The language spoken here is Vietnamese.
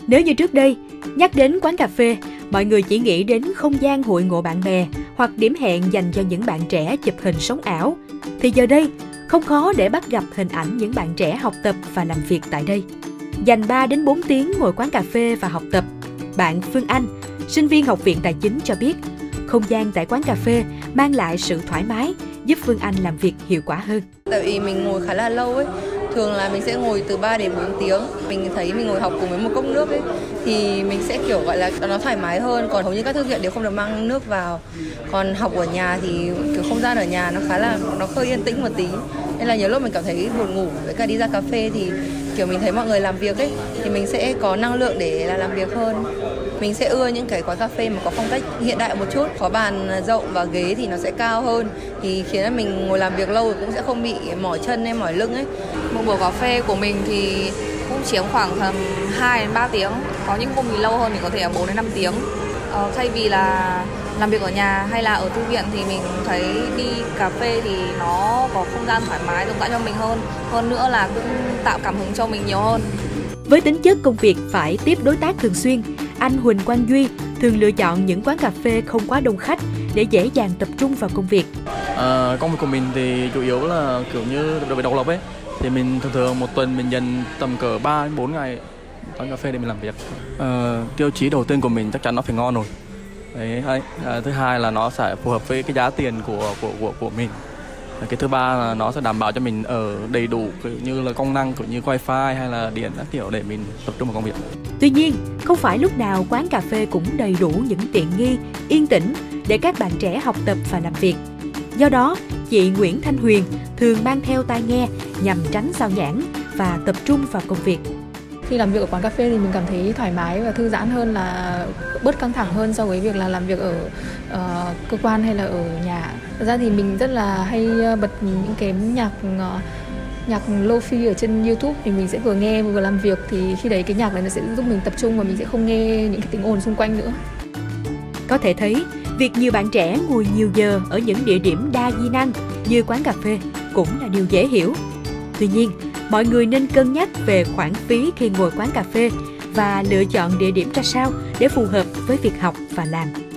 Nếu như trước đây, nhắc đến quán cà phê, mọi người chỉ nghĩ đến không gian hội ngộ bạn bè hoặc điểm hẹn dành cho những bạn trẻ chụp hình sống ảo, thì giờ đây, không khó để bắt gặp hình ảnh những bạn trẻ học tập và làm việc tại đây. Dành 3 đến 4 tiếng ngồi quán cà phê và học tập, bạn Phương Anh, sinh viên Học viện Tài chính cho biết, không gian tại quán cà phê mang lại sự thoải mái, giúp Phương Anh làm việc hiệu quả hơn. Tại vì mình ngồi khá là lâu ấy, thường là mình sẽ ngồi từ 3 đến 4 tiếng. Mình thấy mình ngồi học cùng với một cốc nước ấy, thì mình sẽ kiểu gọi là nó thoải mái hơn. Còn hầu như các thư viện đều không được mang nước vào. Còn học ở nhà thì kiểu không gian ở nhà nó hơi yên tĩnh một tí. Nên là nhiều lúc mình cảm thấy buồn ngủ. Với cả đi ra cà phê thì kiểu mình thấy mọi người làm việc ấy, thì mình sẽ có năng lượng để làm việc hơn. Mình sẽ ưa những cái quán cà phê mà có phong cách hiện đại một chút, có bàn rộng và ghế thì nó sẽ cao hơn, thì khiến cho mình ngồi làm việc lâu cũng sẽ không bị mỏi chân hay mỏi lưng ấy. Một buổi cà phê của mình thì cũng chiếm khoảng tầm 2 đến 3 tiếng, có những hôm thì lâu hơn thì có thể là 4 đến 5 tiếng. Thay vì là làm việc ở nhà hay là ở thư viện thì mình thấy đi cà phê thì nó có không gian thoải mái rộng rãi cho mình hơn nữa là cũng tạo cảm hứng cho mình nhiều hơn. Với tính chất công việc phải tiếp đối tác thường xuyên, anh Huỳnh Quang Duy thường lựa chọn những quán cà phê không quá đông khách để dễ dàng tập trung vào công việc. Công việc của mình thì chủ yếu là kiểu như đối với độc lập ấy, thì mình thường một tuần mình dành tầm cỡ 3 đến 4 ngày quán cà phê để mình làm việc. Tiêu chí đầu tiên của mình chắc chắn nó phải ngon rồi. Đấy, thứ hai là nó sẽ phù hợp với cái giá tiền của mình. Cái thứ ba là nó sẽ đảm bảo cho mình ở đầy đủ như là công năng cũng như wifi hay là điện các kiểu để mình tập trung vào công việc. Tuy nhiên, không phải lúc nào quán cà phê cũng đầy đủ những tiện nghi, yên tĩnh để các bạn trẻ học tập và làm việc. Do đó, chị Nguyễn Thanh Huyền thường mang theo tai nghe nhằm tránh sao nhãng và tập trung vào công việc. Khi làm việc ở quán cà phê thì mình cảm thấy thoải mái và thư giãn hơn, là bớt căng thẳng hơn so với việc là làm việc ở cơ quan hay là ở nhà. Thật ra thì mình rất là hay bật những cái nhạc lo-fi ở trên YouTube, thì mình sẽ vừa nghe vừa làm việc, thì khi đấy cái nhạc này nó sẽ giúp mình tập trung và mình sẽ không nghe những cái tiếng ồn xung quanh nữa. Có thể thấy, việc nhiều bạn trẻ ngồi nhiều giờ ở những địa điểm đa di năng như quán cà phê cũng là điều dễ hiểu. Tuy nhiên, mọi người nên cân nhắc về khoản phí khi ngồi quán cà phê và lựa chọn địa điểm ra sao để phù hợp với việc học và làm.